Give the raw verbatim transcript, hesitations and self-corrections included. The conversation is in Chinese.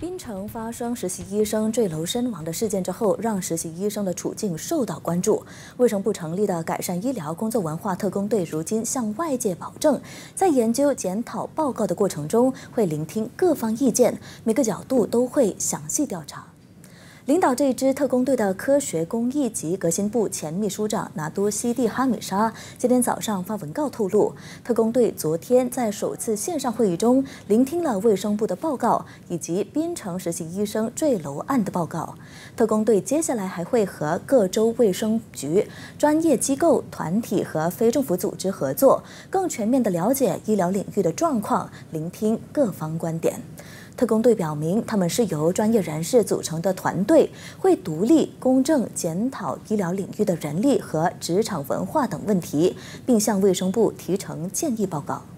槟城发生实习医生坠楼身亡的事件之后，让实习医生的处境受到关注。卫生部成立的改善医疗工作文化特工队，如今向外界保证，在研究检讨报告的过程中，会聆听各方意见，每个角度都会详细调查。 领导这支特工队的科学公益及革新部前秘书长拿多西蒂哈米沙今天早上发文告透露，特工队昨天在首次线上会议中聆听了卫生部的报告以及槟城实习医生坠楼案的报告。特工队接下来还会和各州卫生局、专业机构、团体和非政府组织合作，更全面地了解医疗领域的状况，聆听各方观点。 特工队表明，他们是由专业人士组成的团队，会独立、公正检讨医疗领域的人力和职场文化等问题，并向卫生部提呈建议报告。